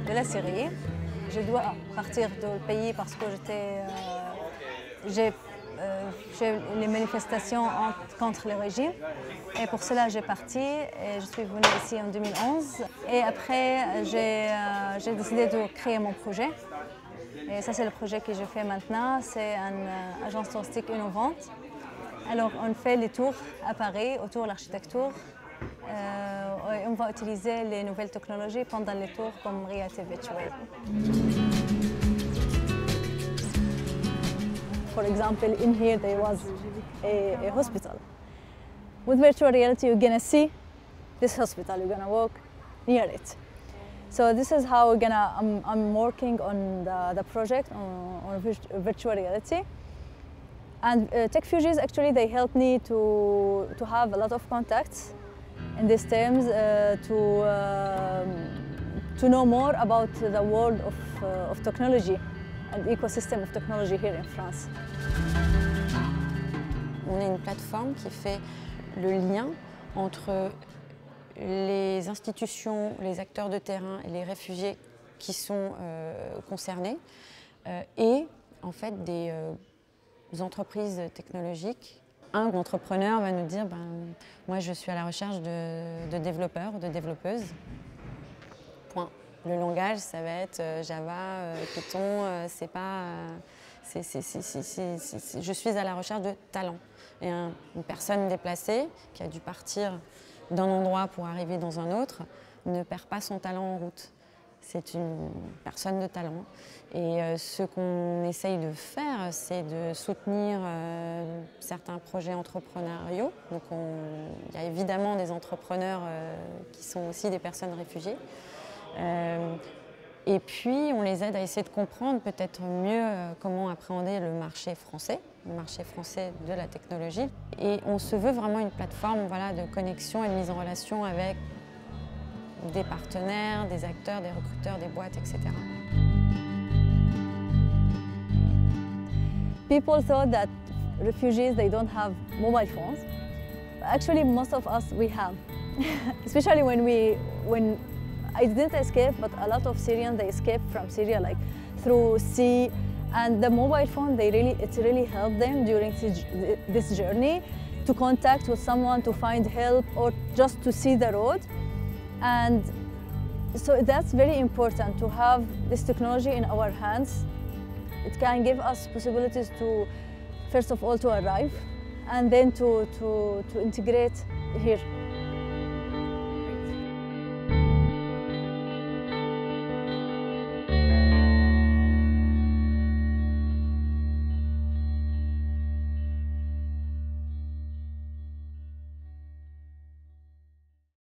de la Syrie. Je dois partir du pays parce que j'ai les manifestations contre le régime. Et pour cela, j'ai parti et je suis venue ici en 2011. Et après, j'ai décidé de créer mon projet. Et ça, c'est le projet que je fais maintenant. C'est une agence touristique innovante. Alors, on fait les tours à Paris, autour de l'architecture. On va utiliser les nouvelles technologies pendant les tours comme réalité virtuelle. For example, in here there was a hospital. With virtual reality, you're gonna see this hospital. You're gonna walk near it. So this is how I'm working on the project on virtual reality. And TechFugees actually they help me to have a lot of contacts in these terms to know more about the world of technology and ecosystem of technology here in France. On est une plateforme qui fait le lien entre les institutions, les acteurs de terrain et les réfugiés qui sont concernés et en fait des entreprises technologiques. Un entrepreneur va nous dire moi je suis à la recherche de développeurs, de développeuses. Point. Le langage, ça va être Java, Python, je suis à la recherche de talent. Et une personne déplacée qui a dû partir d'un endroit pour arriver dans un autre ne perd pas son talent en route. C'est une personne de talent. Et ce qu'on essaye de faire, c'est de soutenir certains projets entrepreneuriaux. Donc il y a évidemment des entrepreneurs qui sont aussi des personnes réfugiées. Et puis on les aide à essayer de comprendre peut-être mieux comment appréhender le marché français de la technologie. Et on se veut vraiment une plateforme de connexion et de mise en relation avec des partenaires, des acteurs, des recruteurs, des boîtes, etc. People thought that refugees, they don't have mobile phones. Actually, most of us, we have. Especially when I didn't escape, but a lot of Syrians, they escaped from Syria through sea. And the mobile phone, it really helped them during this journey to contact with someone, to find help, or just to see the road. And so that's very important to have this technology in our hands. It can give us possibilities to, first of all, to arrive, and then to integrate here.